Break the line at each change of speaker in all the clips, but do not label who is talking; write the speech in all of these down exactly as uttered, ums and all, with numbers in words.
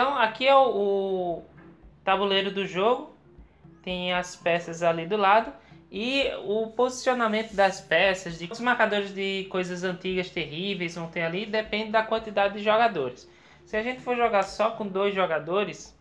Então aqui é o, o tabuleiro do jogo, tem as peças ali do lado e o posicionamento das peças, de, os marcadores de coisas antigas terríveis vão ter ali, depende da quantidade de jogadores. Se a gente for jogar só com dois jogadores,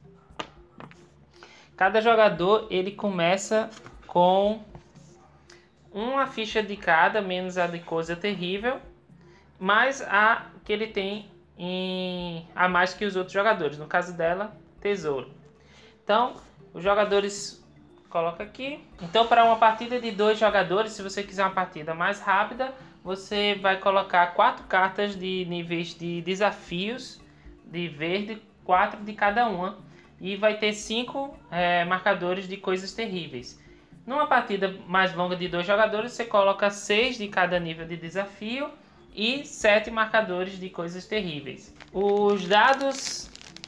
cada jogador ele começa com uma ficha de cada, menos a de coisa terrível, mais a que ele tem em, a mais que os outros jogadores, no caso dela, tesouro. Então, os jogadores coloca aqui. Então, para uma partida de dois jogadores, se você quiser uma partida mais rápida, você vai colocar quatro cartas de níveis de desafios de verde, quatro de cada uma, e vai ter cinco é, marcadores de coisas terríveis. Numa partida mais longa de dois jogadores, você coloca seis de cada nível de desafio e sete marcadores de coisas terríveis. Os dados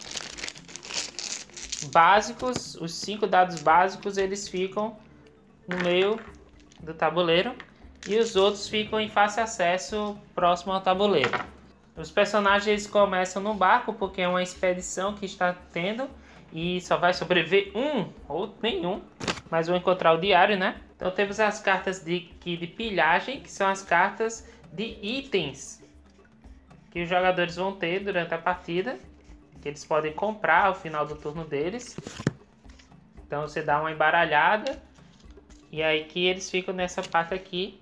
básicos, os cinco dados básicos, eles ficam no meio do tabuleiro e os outros ficam em fácil acesso próximo ao tabuleiro. Os personagens começam no barco porque é uma expedição que está tendo e só vai sobreviver um ou nenhum, mas vão encontrar o diário, né? Então temos as cartas de, de pilhagem, que são as cartas de itens que os jogadores vão ter durante a partida, que eles podem comprar ao final do turno deles. Então você dá uma embaralhada e aí que eles ficam nessa parte aqui.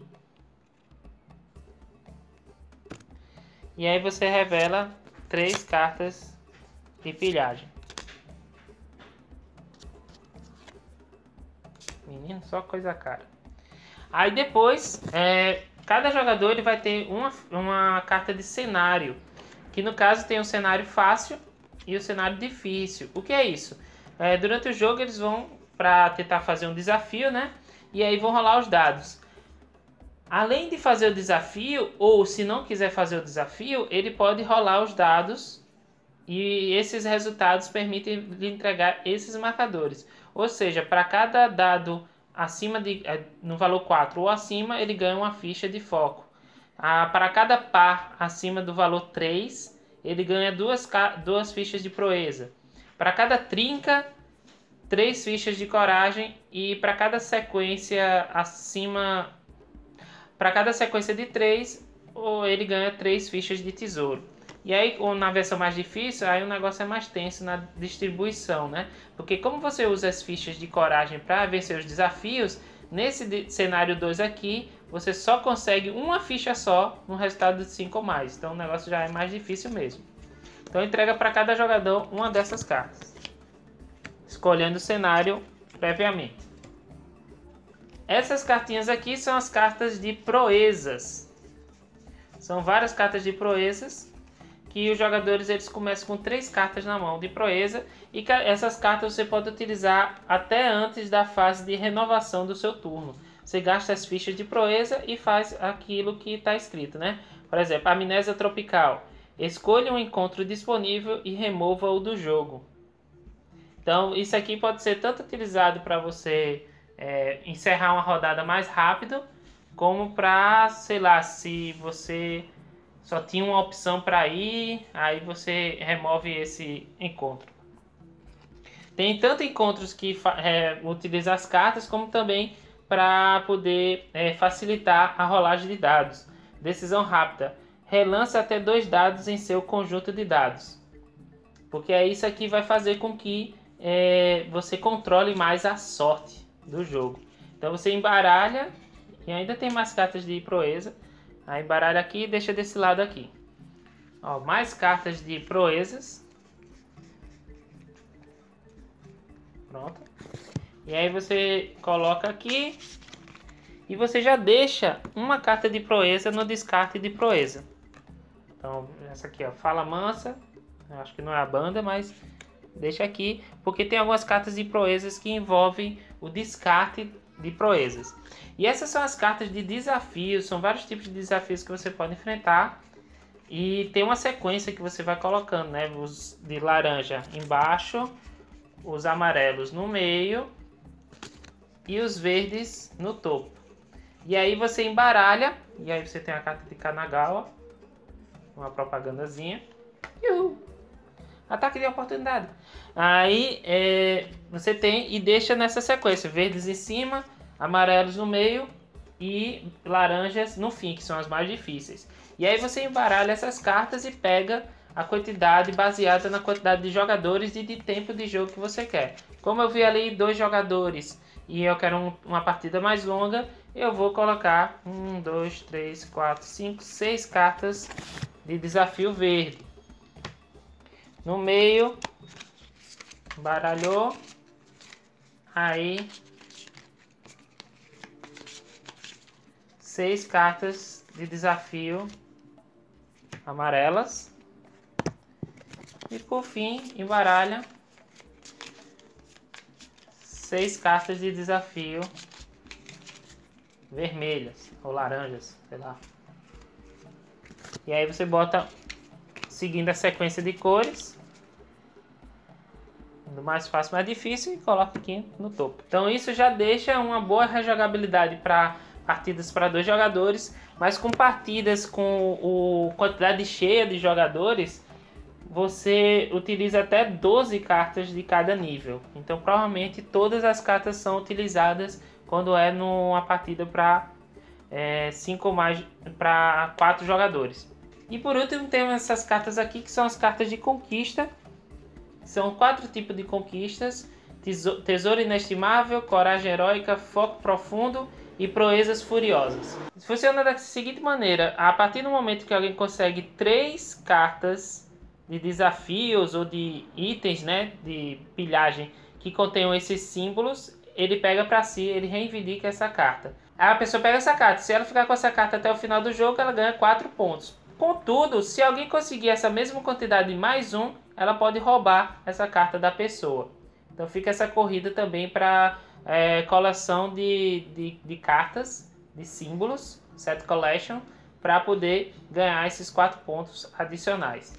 E aí você revela três cartas de pilhagem. Menino, só coisa cara. Aí depois, é, cada jogador ele vai ter uma, uma carta de cenário, que no caso tem um cenário fácil e o cenário difícil. O que é isso? É, durante o jogo eles vão para tentar fazer um desafio, né? E aí vão rolar os dados. Além de fazer o desafio, ou se não quiser fazer o desafio, ele pode rolar os dados e esses resultados permitem lhe entregar esses marcadores. Ou seja, para cada dado acima de, no valor quatro ou acima, ele ganha uma ficha de foco. Ah, para cada par acima do valor três, ele ganha duas, duas fichas de proeza. Para cada trinca, três fichas de coragem. E para cada sequência acima, para cada sequência de três, ele ganha três fichas de tesouro. E aí, na versão mais difícil, aí o negócio é mais tenso na distribuição, né? Porque como você usa as fichas de coragem para vencer os desafios, nesse cenário dois aqui, você só consegue uma ficha só no resultado de cinco ou mais. Então o negócio já é mais difícil mesmo. Então entrega para cada jogador uma dessas cartas, escolhendo o cenário previamente. Essas cartinhas aqui são as cartas de proezas. São várias cartas de proezas que os jogadores eles começam com três cartas na mão de proeza e essas cartas você pode utilizar até antes da fase de renovação do seu turno. Você gasta as fichas de proeza e faz aquilo que está escrito, né? Por exemplo, Amnésia Tropical. Escolha um encontro disponível e remova-o do jogo. Então, isso aqui pode ser tanto utilizado para você é, encerrar uma rodada mais rápido, como para, sei lá, se você só tinha uma opção para ir, aí você remove esse encontro. Tem tanto encontros que é, utilizam as cartas, como também para poder é, facilitar a rolagem de dados. Decisão rápida. Relance até dois dados em seu conjunto de dados. Porque é isso aqui vai fazer com que é, você controle mais a sorte do jogo. Então você embaralha, e ainda tem mais cartas de proeza. Aí embaralha aqui e deixa desse lado aqui. Ó, mais cartas de proezas. Pronto. E aí você coloca aqui. E você já deixa uma carta de proeza no descarte de proeza. Então, essa aqui, ó, Fala Mansa. Eu acho que não é a banda, mas deixa aqui. Porque tem algumas cartas de proezas que envolvem o descarte de proezas. E essas são as cartas de desafios. São vários tipos de desafios que você pode enfrentar. E tem uma sequência que você vai colocando, né? Os de laranja embaixo, os amarelos no meio e os verdes no topo. E aí você embaralha. E aí você tem a carta de Kanagawa, uma propagandazinha. Uhul. Ataque de oportunidade. Aí é, você tem e deixa nessa sequência. Verdes em cima, amarelos no meio e laranjas no fim, que são as mais difíceis. E aí você embaralha essas cartas e pega a quantidade baseada na quantidade de jogadores e de tempo de jogo que você quer. Como eu vi ali dois jogadores e eu quero um, uma partida mais longa, eu vou colocar um, dois, três, quatro, cinco, seis cartas de desafio verde. No meio, baralhou, aí seis cartas de desafio amarelas. E por fim, embaralha seis cartas de desafio vermelhas ou laranjas, sei lá. E aí você bota, seguindo a sequência de cores, do mais fácil mais difícil, e coloca aqui no topo. Então isso já deixa uma boa rejogabilidade para partidas para dois jogadores, mas com partidas com o quantidade cheia de jogadores, você utiliza até doze cartas de cada nível. Então provavelmente todas as cartas são utilizadas quando é numa partida para é, cinco ou mais, para quatro jogadores. E por último temos essas cartas aqui, que são as cartas de conquista. São quatro tipos de conquistas: tesouro inestimável, coragem heróica, foco profundo e proezas furiosas. Funciona da seguinte maneira: a partir do momento que alguém consegue três cartas de desafios ou de itens, né, de pilhagem que contenham esses símbolos, ele pega para si, ele reivindica essa carta. Aí a pessoa pega essa carta, se ela ficar com essa carta até o final do jogo, ela ganha quatro pontos. Contudo, se alguém conseguir essa mesma quantidade mais um, ela pode roubar essa carta da pessoa. Então fica essa corrida também para é, coleção de, de, de cartas, de símbolos, set collection, para poder ganhar esses quatro pontos adicionais.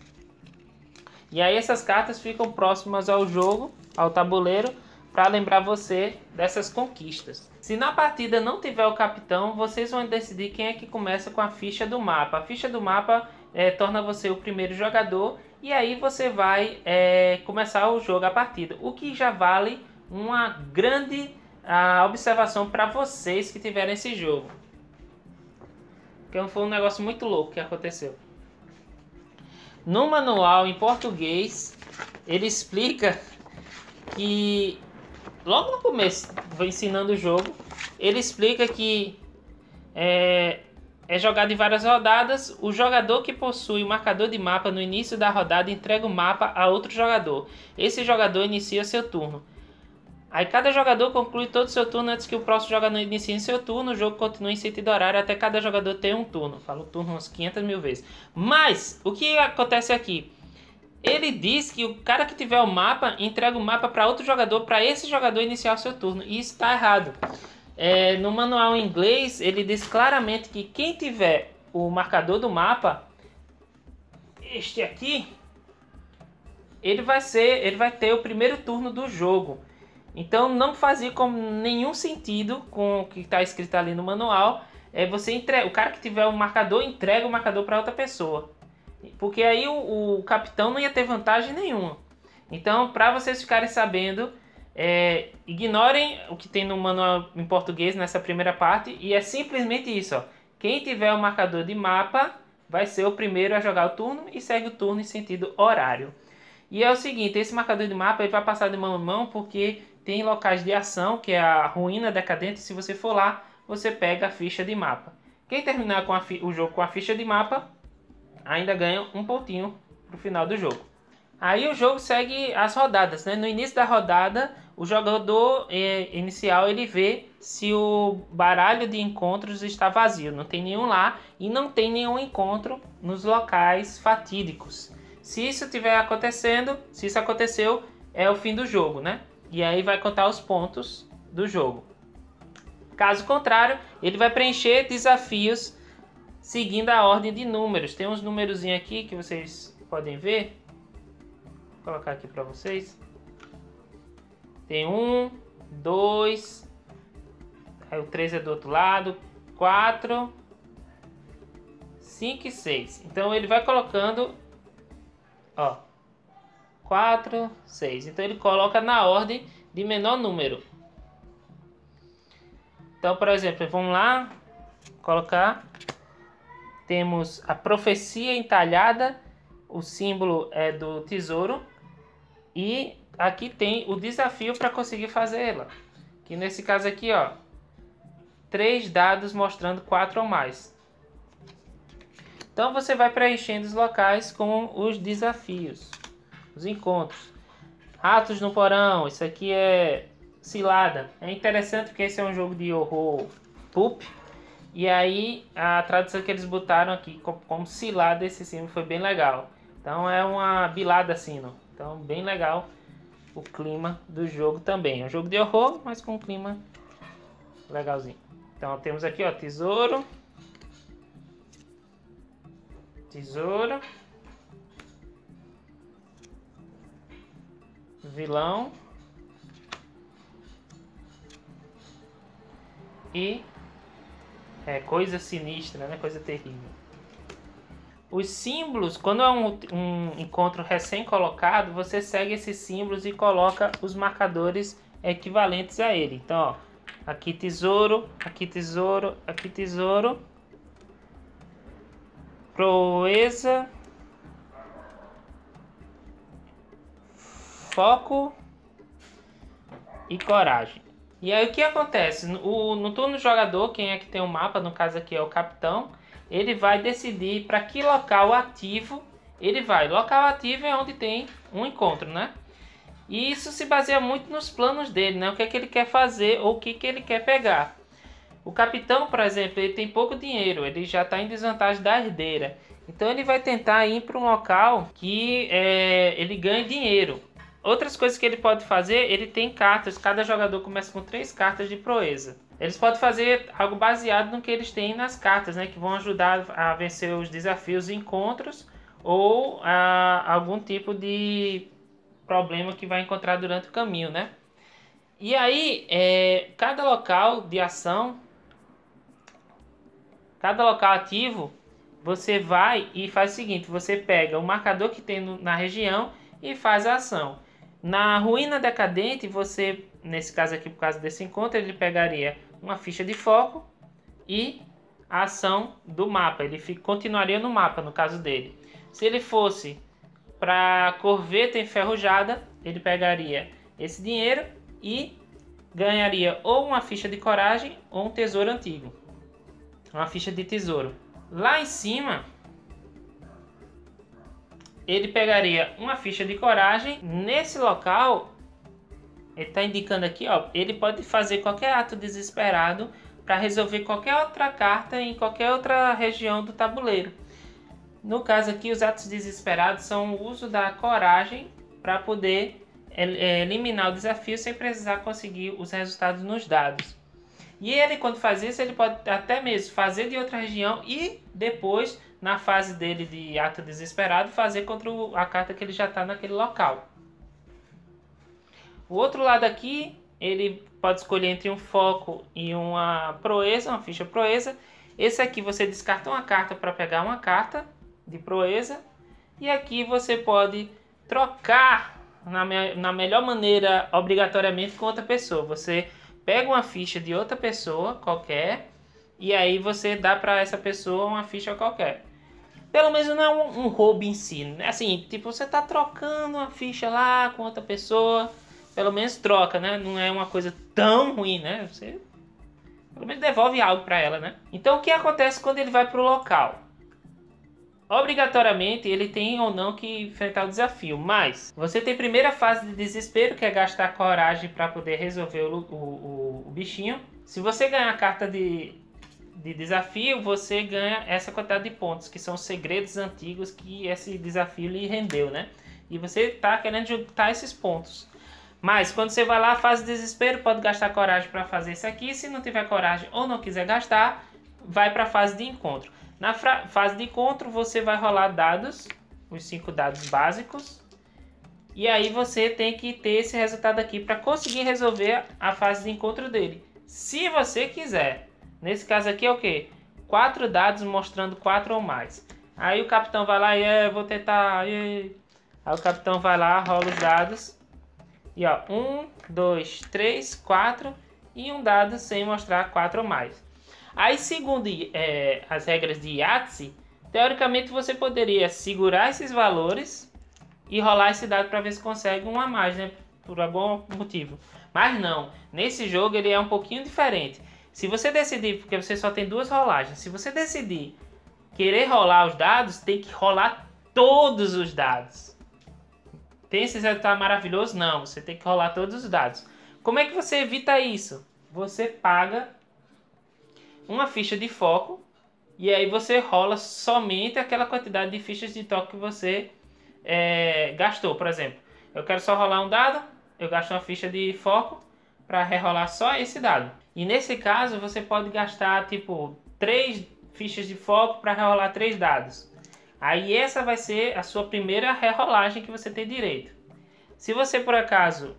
E aí essas cartas ficam próximas ao jogo, ao tabuleiro, para lembrar você dessas conquistas. Se na partida não tiver o capitão, vocês vão decidir quem é que começa com a ficha do mapa. A ficha do mapa é, torna você o primeiro jogador e aí você vai é, começar o jogo, a partida. O que já vale uma grande a, observação para vocês que tiverem esse jogo. Porque foi um negócio muito louco que aconteceu. No manual em português, ele explica que, logo no começo, vou ensinando o jogo, ele explica que é, é jogado em várias rodadas. O jogador que possui o marcador de mapa no início da rodada entrega o mapa a outro jogador. Esse jogador inicia seu turno. Aí cada jogador conclui todo o seu turno antes que o próximo jogador inicie seu turno. O jogo continua em sentido horário até cada jogador ter um turno. Falo turno umas quinhentas mil vezes. Mas, o que acontece aqui? Ele diz que o cara que tiver o mapa, entrega o mapa para outro jogador, para esse jogador iniciar o seu turno. E isso está errado. É, no manual em inglês, ele diz claramente que quem tiver o marcador do mapa, este aqui, ele vai ser, ele vai ter o primeiro turno do jogo. Então não fazia com nenhum sentido com o que está escrito ali no manual. É você entrega, o cara que tiver o marcador entrega o marcador para outra pessoa, porque aí o, o capitão não ia ter vantagem nenhuma. Então, para vocês ficarem sabendo, é, ignorem o que tem no manual em português nessa primeira parte, e é simplesmente isso, ó. Quem tiver o marcador de mapa vai ser o primeiro a jogar o turno e segue o turno em sentido horário. E é o seguinte, esse marcador de mapa ele vai passar de mão em mão porque tem locais de ação, que é a ruína decadente. Se você for lá, você pega a ficha de mapa. Quem terminar com a o jogo com a ficha de mapa, ainda ganha um pontinho para o final do jogo. Aí o jogo segue as rodadas, né? No início da rodada, o jogador eh, inicial ele vê se o baralho de encontros está vazio. Não tem nenhum lá e não tem nenhum encontro nos locais fatídicos. Se isso estiver acontecendo, se isso aconteceu, é o fim do jogo, né? E aí vai contar os pontos do jogo. Caso contrário, ele vai preencher desafios seguindo a ordem de números. Tem uns numerozinhos aqui que vocês podem ver. Vou colocar aqui para vocês. Tem um, dois, aí o três é do outro lado, quatro, cinco e seis. Então ele vai colocando, ó, quatro, seis. Então ele coloca na ordem de menor número. Então, por exemplo, vamos lá colocar. Temos a profecia entalhada, o símbolo é do tesouro. E aqui tem o desafio para conseguir fazê-la. Que nesse caso aqui, ó, três dados mostrando quatro ou mais. Então você vai preenchendo os locais com os desafios, os encontros. Ratos no porão, isso aqui é cilada. É interessante porque esse é um jogo de horror pulp. E aí a tradução que eles botaram aqui como, como cilada, esse símbolo foi bem legal. Então é uma bilada sino. Então bem legal o clima do jogo também. É um jogo de horror, mas com um clima legalzinho. Então temos aqui, ó, tesouro. Tesouro. Vilão. E é, coisa sinistra, né? Coisa terrível. Os símbolos, quando é um, um encontro recém-colocado, você segue esses símbolos e coloca os marcadores equivalentes a ele. Então, ó, aqui tesouro, aqui tesouro, aqui tesouro. Proeza. Foco e coragem. E aí o que acontece? No, no turno do jogador, quem é que tem o mapa, no caso aqui é o capitão, ele vai decidir para que local ativo ele vai. Local ativo é onde tem um encontro, né? E isso se baseia muito nos planos dele, né? O que é que ele quer fazer ou o que, que ele quer pegar. O capitão, por exemplo, ele tem pouco dinheiro, ele já está em desvantagem da herdeira. Então ele vai tentar ir para um local que é, ele ganhe dinheiro. Outras coisas que ele pode fazer, ele tem cartas, cada jogador começa com três cartas de proeza. Eles podem fazer algo baseado no que eles têm nas cartas, né? Que vão ajudar a vencer os desafios e encontros ou a, algum tipo de problema que vai encontrar durante o caminho, né? E aí, é, cada local de ação, cada local ativo, você vai e faz o seguinte, você pega o marcador que tem no, na região e faz a ação. Na ruína decadente, você, nesse caso aqui, por causa desse encontro, ele pegaria uma ficha de foco e a ação do mapa. Ele fica, continuaria no mapa, no caso dele. Se ele fosse para Corveta Enferrujada, ele pegaria esse dinheiro e ganharia ou uma ficha de coragem ou um tesouro antigo. Uma ficha de tesouro. Lá em cima, ele pegaria uma ficha de coragem. Nesse local, ele está indicando aqui, ó, ele pode fazer qualquer ato desesperado para resolver qualquer outra carta em qualquer outra região do tabuleiro. No caso aqui, os atos desesperados são o uso da coragem para poder eliminar o desafio sem precisar conseguir os resultados nos dados. E ele, quando faz isso, ele pode até mesmo fazer de outra região e depois, na fase dele de ato desesperado, fazer contra a carta que ele já está naquele local. O outro lado aqui, ele pode escolher entre um foco e uma proeza, uma ficha proeza. Esse aqui você descarta uma carta para pegar uma carta de proeza. E aqui você pode trocar na, me na melhor maneira, obrigatoriamente, com outra pessoa. Você pega uma ficha de outra pessoa qualquer e aí você dá para essa pessoa uma ficha qualquer. Pelo menos não é um, um roubo em si, né? Assim, tipo, você tá trocando uma ficha lá com outra pessoa, pelo menos troca, né? Não é uma coisa tão ruim, né? Você pelo menos devolve algo para ela, né? Então o que acontece quando ele vai para o local? Obrigatoriamente ele tem ou não que enfrentar o desafio, mas você tem a primeira fase de desespero, que é gastar coragem para poder resolver o, o, o bichinho. Se você ganhar a carta de, de desafio, você ganha essa quantidade de pontos, que são segredos antigos que esse desafio lhe rendeu, né? E você está querendo juntar esses pontos. Mas quando você vai lá, fase de desespero, pode gastar coragem para fazer isso aqui. Se não tiver coragem ou não quiser gastar, vai para a fase de encontro. Na fase de encontro, você vai rolar dados, os cinco dados básicos. E aí você tem que ter esse resultado aqui para conseguir resolver a fase de encontro dele. Se você quiser. Nesse caso aqui é o quê? Quatro dados mostrando quatro ou mais. Aí o capitão vai lá e é, vou tentar... E, Aí o capitão vai lá, rola os dados. E ó, um, dois, três, quatro e um dado sem mostrar quatro ou mais. Aí, segundo é, as regras de Yahtzee, teoricamente você poderia segurar esses valores e rolar esse dado para ver se consegue um a mais, né? Por algum motivo. Mas não, nesse jogo ele é um pouquinho diferente. Se você decidir, porque você só tem duas rolagens, se você decidir querer rolar os dados, tem que rolar todos os dados. Tem esse resultado maravilhoso? Não, você tem que rolar todos os dados. Como é que você evita isso? Você paga uma ficha de foco e aí você rola somente aquela quantidade de fichas de toque que você é, gastou. Por exemplo, eu quero só rolar um dado, eu gasto uma ficha de foco para rerolar só esse dado. E nesse caso você pode gastar tipo três fichas de foco para rerolar três dados. Aí essa vai ser a sua primeira rerolagem que você tem direito. Se você por acaso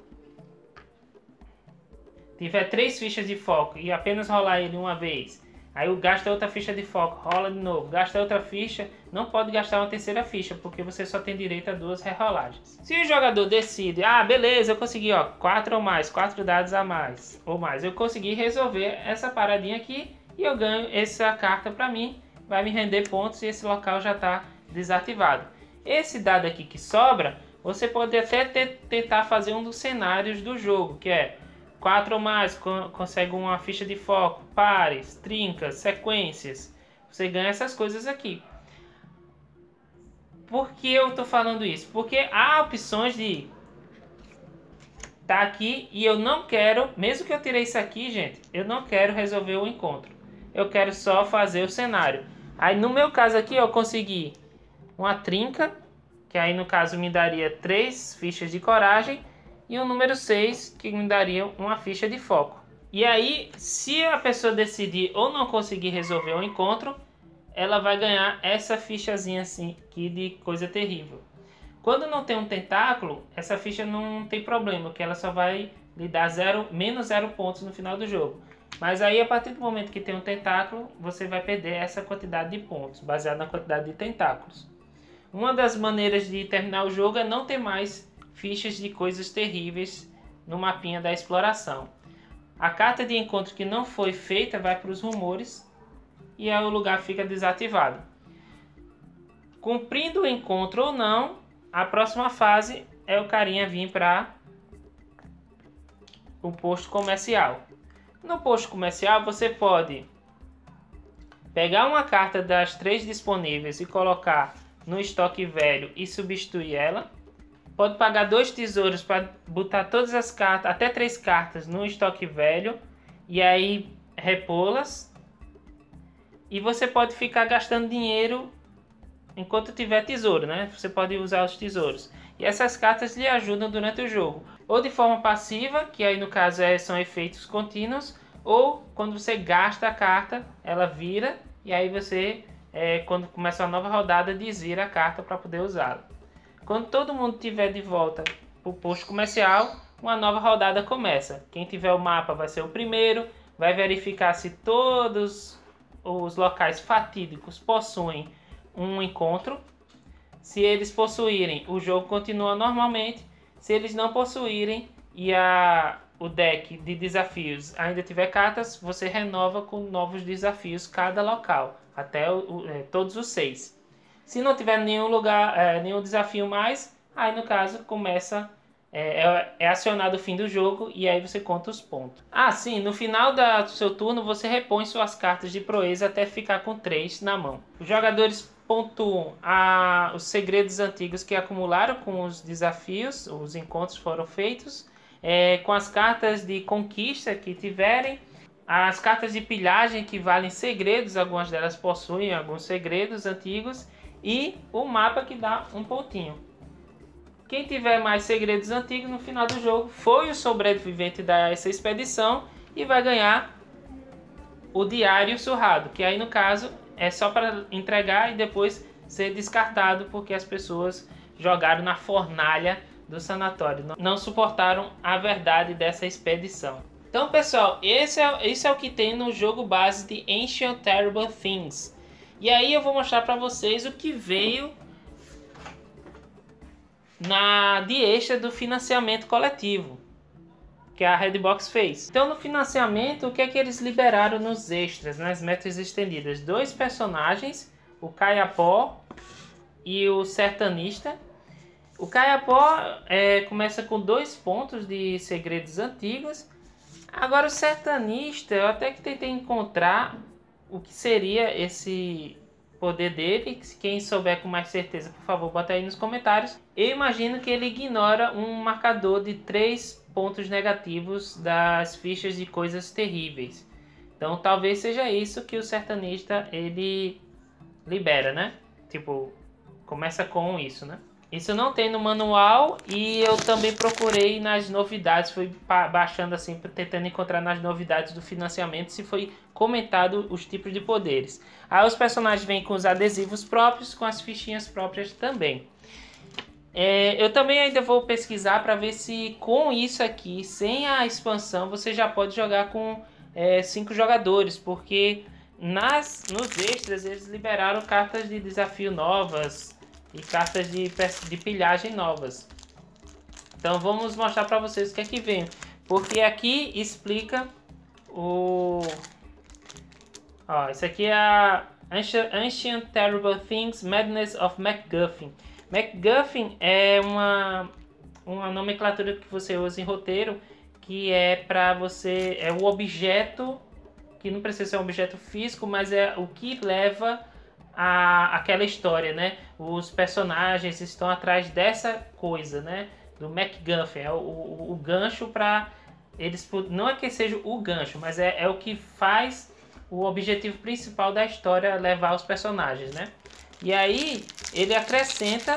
tiver três fichas de foco e apenas rolar ele uma vez, aí gasta outra ficha de foco, rola de novo, gasta outra ficha, não pode gastar uma terceira ficha, porque você só tem direito a duas rerolagens. Se o jogador decide, ah, beleza, eu consegui, ó, quatro ou mais, quatro dados a mais, ou mais, eu consegui resolver essa paradinha aqui e eu ganho essa carta pra mim, vai me render pontos e esse local já está desativado. Esse dado aqui que sobra, você pode até ter, tentar fazer um dos cenários do jogo, que é quatro ou mais, consegue uma ficha de foco, pares, trincas, sequências. Você ganha essas coisas aqui. Por que eu estou falando isso? Porque há opções de tá aqui e eu não quero, mesmo que eu tirei isso aqui, gente, eu não quero resolver o encontro. Eu quero só fazer o cenário. Aí no meu caso aqui eu consegui uma trinca, que aí no caso me daria três fichas de coragem, e o número seis, que me daria uma ficha de foco. E aí, se a pessoa decidir ou não conseguir resolver o encontro, ela vai ganhar essa fichazinha assim, aqui de coisa terrível. Quando não tem um tentáculo, essa ficha não tem problema, porque ela só vai lhe dar zero, menos zero pontos no final do jogo. Mas aí, a partir do momento que tem um tentáculo, você vai perder essa quantidade de pontos, baseado na quantidade de tentáculos. Uma das maneiras de terminar o jogo é não ter mais fichas de coisas terríveis no mapinha da exploração. A carta de encontro que não foi feita vai para os rumores e aí o lugar fica desativado. Cumprindo o encontro ou não, a próxima fase é o carinha vir para o posto comercial. No posto comercial você pode pegar uma carta das três disponíveis e colocar no estoque velho e substituir ela. Pode pagar dois tesouros para botar todas as cartas, até três cartas no estoque velho e aí repô-las. E você pode ficar gastando dinheiro enquanto tiver tesouro, né? Você pode usar os tesouros. E essas cartas lhe ajudam durante o jogo. Ou de forma passiva, que aí no caso é, são efeitos contínuos. Ou quando você gasta a carta, ela vira e aí você, é, quando começa uma nova rodada, desvira a carta para poder usá-la. Quando todo mundo estiver de volta para o posto comercial, uma nova rodada começa. Quem tiver o mapa vai ser o primeiro, vai verificar se todos os locais fatídicos possuem um encontro. Se eles possuírem, o jogo continua normalmente. Se eles não possuírem e a, o deck de desafios ainda tiver cartas, você renova com novos desafios cada local, até o, o, é, todos os seis. Se não tiver nenhum lugar, é, nenhum desafio mais, aí no caso começa, é, é, é acionado o fim do jogo e aí você conta os pontos. Ah, sim, no final da, do seu turno você repõe suas cartas de proeza até ficar com três na mão. Os jogadores pontuam a, os segredos antigos que acumularam com os desafios, os encontros foram feitos, é, com as cartas de conquista que tiverem, as cartas de pilhagem que valem segredos, algumas delas possuem alguns segredos antigos, e o mapa que dá um pontinho. Quem tiver mais segredos antigos no final do jogo foi o sobrevivente dessa expedição e vai ganhar o diário surrado, que aí no caso é só para entregar e depois ser descartado porque as pessoas jogaram na fornalha do sanatório, não suportaram a verdade dessa expedição. Então pessoal, esse é, esse é o que tem no jogo base de Ancient Terrible Things. E aí eu vou mostrar para vocês o que veio na de extra do financiamento coletivo que a Redbox fez. Então no financiamento, o que é que eles liberaram nos extras, nas metas estendidas? Dois personagens, o Caiapó e o Sertanista. O Caiapó é, começa com dois pontos de segredos antigos. Agora o Sertanista, eu até que tentei encontrar o que seria esse poder dele. Quem souber com mais certeza, por favor, bota aí nos comentários. Eu imagino que ele ignora um marcador de três pontos negativos das fichas de coisas terríveis. Então talvez seja isso que o Sertanista ele libera, né? Tipo, começa com isso, né? Isso não tem no manual e eu também procurei nas novidades, fui baixando assim, tentando encontrar nas novidades do financiamento se foi comentado os tipos de poderes. Aí os personagens vêm com os adesivos próprios, com as fichinhas próprias também. É, eu também ainda vou pesquisar para ver se com isso aqui, sem a expansão, você já pode jogar com é, cinco jogadores, porque nas, nos extras eles liberaram cartas de desafio novas e cartas de, de pilhagem novas. Então vamos mostrar para vocês o que é que vem. Porque aqui explica o... Ó, isso aqui é a Ancient, Ancient Terrible Things Madness of MacGuffin. MacGuffin é uma, uma nomenclatura que você usa em roteiro, que é para você... É o objeto, que não precisa ser um objeto físico, mas é o que leva a, aquela história, né? Os personagens estão atrás dessa coisa, né? Do MacGuffin, é o, o, o gancho para eles... Não é que seja o gancho, mas é, é o que faz o objetivo principal da história levar os personagens, né? E aí ele acrescenta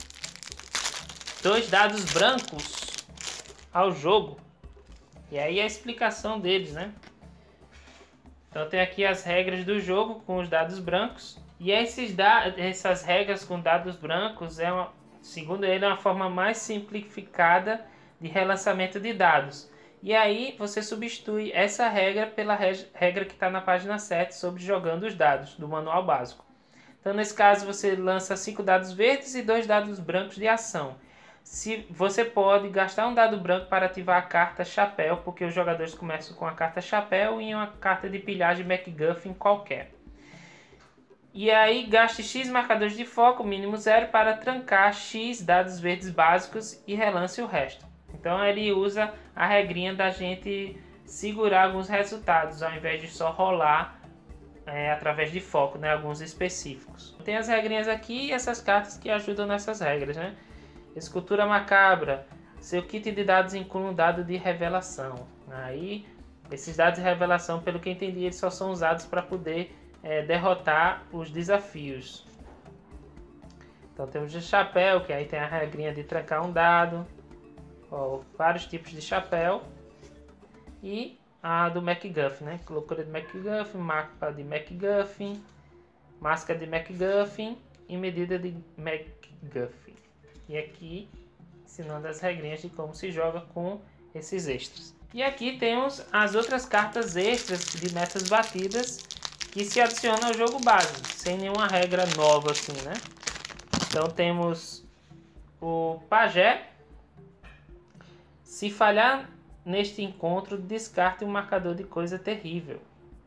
dois dados brancos ao jogo. E aí a explicação deles, né? Então tem aqui as regras do jogo com os dados brancos. E esses da essas regras com dados brancos, é uma, segundo ele, é uma forma mais simplificada de relançamento de dados. E aí você substitui essa regra pela regra que está na página sete sobre jogando os dados do manual básico. Então nesse caso você lança cinco dados verdes e dois dados brancos de ação. Se você pode gastar um dado branco para ativar a carta Chapéu, porque os jogadores começam com a carta Chapéu e uma carta de pilhagem MacGuffin qualquer. E aí gaste X marcadores de foco, mínimo zero, para trancar X dados verdes básicos e relance o resto. Então ele usa a regrinha da gente segurar alguns resultados, ao invés de só rolar é, através de foco, né, alguns específicos. Tem as regrinhas aqui e essas cartas que ajudam nessas regras, né? Escultura macabra. Seu kit de dados inclui um dado de revelação. Aí, esses dados de revelação, pelo que eu entendi, eles só são usados para poder é, derrotar os desafios. Então temos o chapéu, que aí tem a regrinha de trancar um dado. Ó, vários tipos de chapéu. E a do MacGuffin, né? Loucura de MacGuffin, mapa de MacGuffin, máscara de MacGuffin e medida de MacGuffin. E aqui ensinando as regrinhas de como se joga com esses extras. E aqui temos as outras cartas extras de metas batidas que se adicionam ao jogo base, sem nenhuma regra nova assim, né? Então temos o Pajé. Se falhar neste encontro, descarte um marcador de coisa terrível.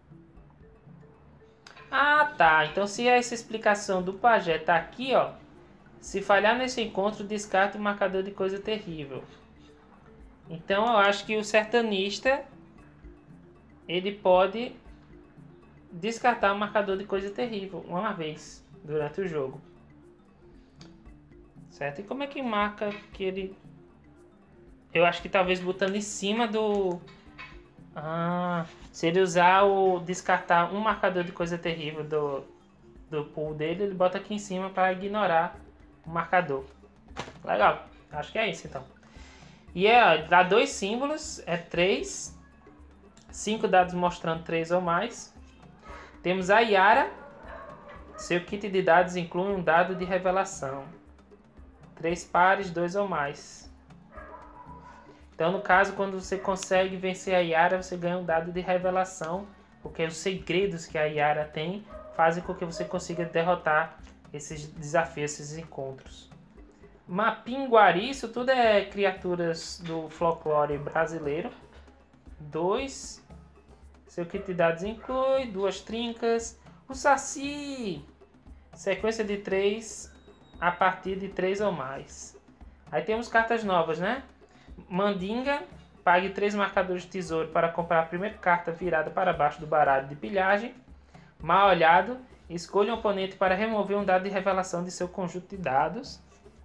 Ah, tá. Então se essa explicação do Pajé tá aqui, ó. Se falhar nesse encontro, descarte um marcador de coisa terrível. Então eu acho que o sertanista ele pode descartar um marcador de coisa terrível uma vez durante o jogo. Certo? E como é que marca que ele... Eu acho que talvez botando em cima do... Ah, se ele usar o descartar um marcador de coisa terrível do, do pool dele, ele bota aqui em cima para ignorar o marcador. Legal, acho que é isso então. E é, dá dois símbolos, é três, cinco dados mostrando três ou mais. Temos a Yara, seu kit de dados inclui um dado de revelação. Três pares, dois ou mais. Então no caso, quando você consegue vencer a Yara, você ganha um dado de revelação, porque os segredos que a Yara tem fazem com que você consiga derrotar esses desafios, esses encontros. Mapinguari, isso tudo é criaturas do folclore brasileiro. Dois. Seu kit de dados inclui duas trincas. O Saci. Sequência de três a partir de três ou mais. Aí temos cartas novas, né? Mandinga. Pague três marcadores de tesouro para comprar a primeira carta virada para baixo do baralho de pilhagem. Mal olhado. Escolha um oponente para remover um dado de revelação de seu conjunto de dados.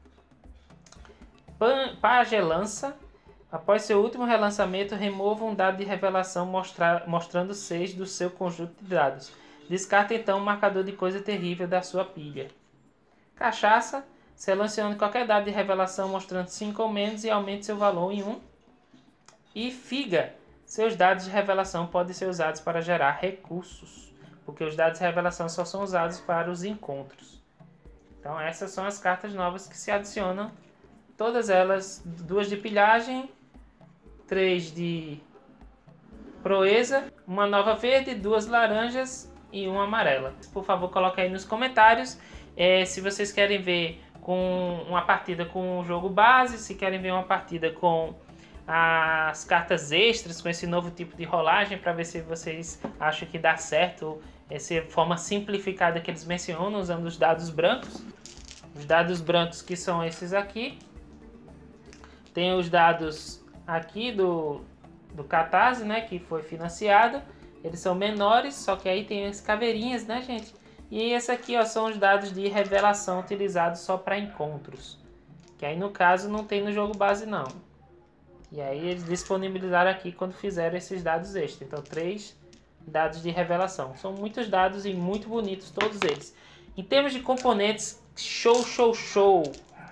Pagelança. Após seu último relançamento, remova um dado de revelação mostrar, mostrando seis do seu conjunto de dados. Descarta então um marcador de coisa terrível da sua pilha. Cachaça. Selecione qualquer dado de revelação mostrando cinco ou menos e aumente seu valor em um. E figa. Seus dados de revelação podem ser usados para gerar recursos, porque os dados de revelação só são usados para os encontros. Então essas são as cartas novas que se adicionam. Todas elas, duas de pilhagem, três de proeza, uma nova verde, duas laranjas e uma amarela. Por favor, coloque aí nos comentários é, se vocês querem ver com uma partida com o jogo base, se querem ver uma partida com as cartas extras, com esse novo tipo de rolagem, para ver se vocês acham que dá certo essa forma simplificada que eles mencionam, usando os dados brancos. Os dados brancos que são esses aqui. Tem os dados aqui do, do Catarse, né, que foi financiado. Eles são menores, só que aí tem as caveirinhas, né, gente? E esse aqui, ó, são os dados de revelação utilizados só para encontros. Que aí, no caso, não tem no jogo base, não. E aí eles disponibilizaram aqui quando fizeram esses dados extras. Então, três dados de revelação. São muitos dados e muito bonitos todos eles. Em termos de componentes, show, show, show!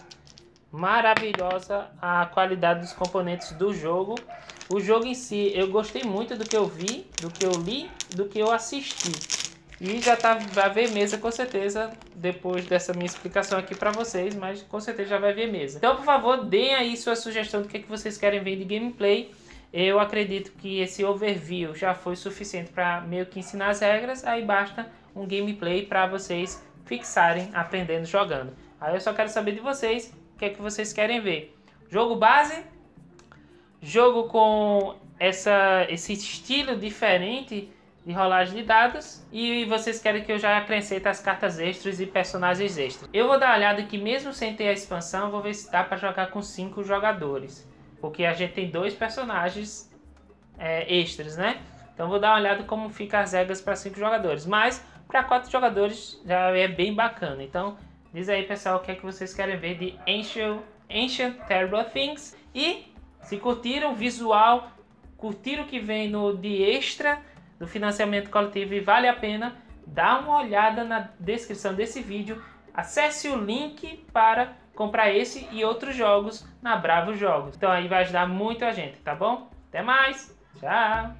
Maravilhosa a qualidade dos componentes do jogo. O jogo em si, eu gostei muito do que eu vi, do que eu li, do que eu assisti. E já tá, vai ver mesa com certeza, depois dessa minha explicação aqui para vocês, mas com certeza já vai ver mesa. Então, por favor, deem aí sua sugestão do que, é que vocês querem ver de gameplay. Eu acredito que esse overview já foi suficiente para meio que ensinar as regras, aí basta um gameplay para vocês fixarem aprendendo jogando. Aí eu só quero saber de vocês o que é que vocês querem ver. Jogo base, jogo com essa, esse estilo diferente de rolagem de dados, e vocês querem que eu já acrescente as cartas extras e personagens extras. Eu vou dar uma olhada que mesmo sem ter a expansão, vou ver se dá para jogar com cinco jogadores, porque a gente tem dois personagens é, extras, né? Então vou dar uma olhada como fica as regras para cinco jogadores, mas para quatro jogadores já é bem bacana. Então diz aí, pessoal, o que é que vocês querem ver de Ancient, Ancient Terrible Things, e se curtiram o visual, curtiram o que vem no de extra do financiamento coletivo e vale a pena, dá uma olhada na descrição desse vídeo, acesse o link para comprar esse e outros jogos na Bravo Jogos. Então aí vai ajudar muito a gente, tá bom? Até mais, tchau!